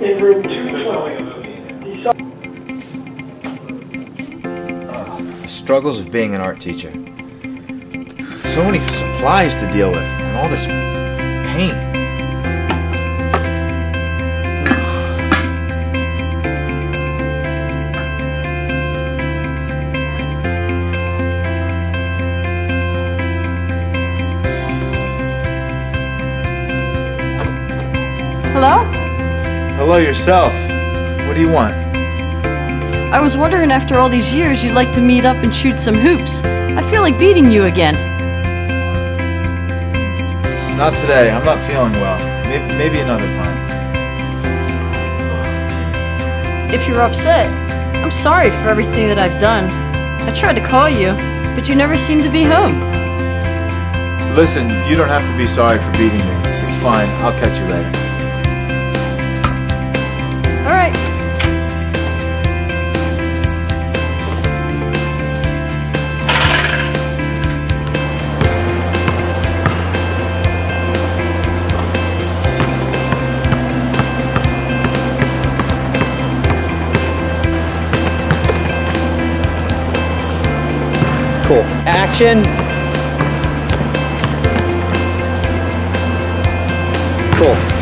in room 212. The struggles of being an art teacher. So many supplies to deal with, and all this paint. Hello? Hello yourself. What do you want? I was wondering after all these years you'd like to meet up and shoot some hoops. I feel like beating you again. Not today. I'm not feeling well. Maybe another time. If you're upset, I'm sorry for everything that I've done. I tried to call you, but you never seemed to be home. Listen, you don't have to be sorry for beating me. It's fine. I'll catch you later. All right. Cool. Action. Cool.